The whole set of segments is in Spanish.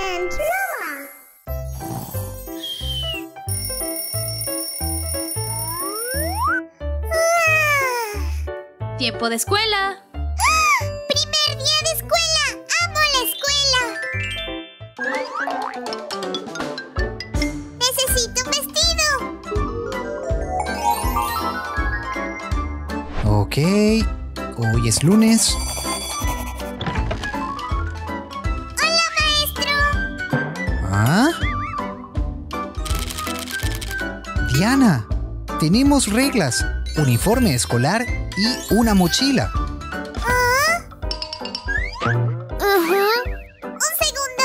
and Noah. ¡Tiempo de escuela! ¡Primer día de escuela! ¡Amo la escuela! ¡Necesito un vestido! Ok, hoy es lunes. ¡Hola, maestro! ¿Ah? Diana, tenemos reglas, uniforme escolar y una mochila. Un segundo.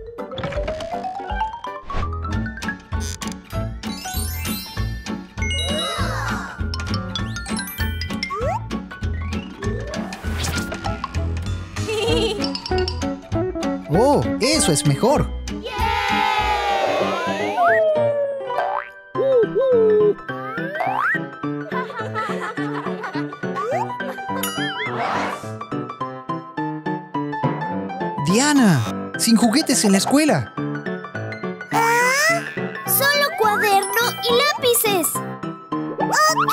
Oh, eso es mejor. Diana, sin juguetes en la escuela. Solo cuaderno y lápices. Ok.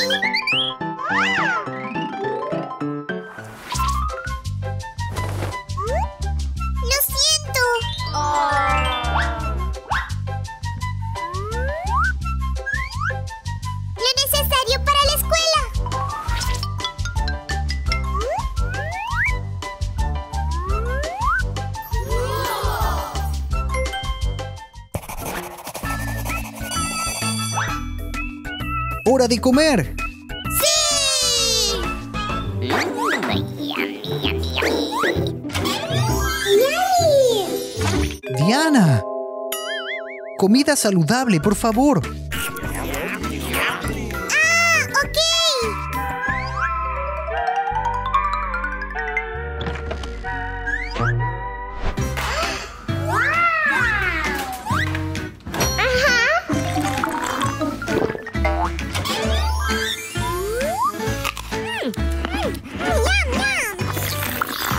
Lo siento. Lo necesario para la escuela. ¡Hora de comer! ¡Sí! Diana, comida saludable, por favor. Ok.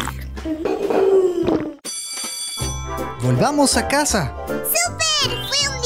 Volvamos a casa. ¡Súper! ¡Fue un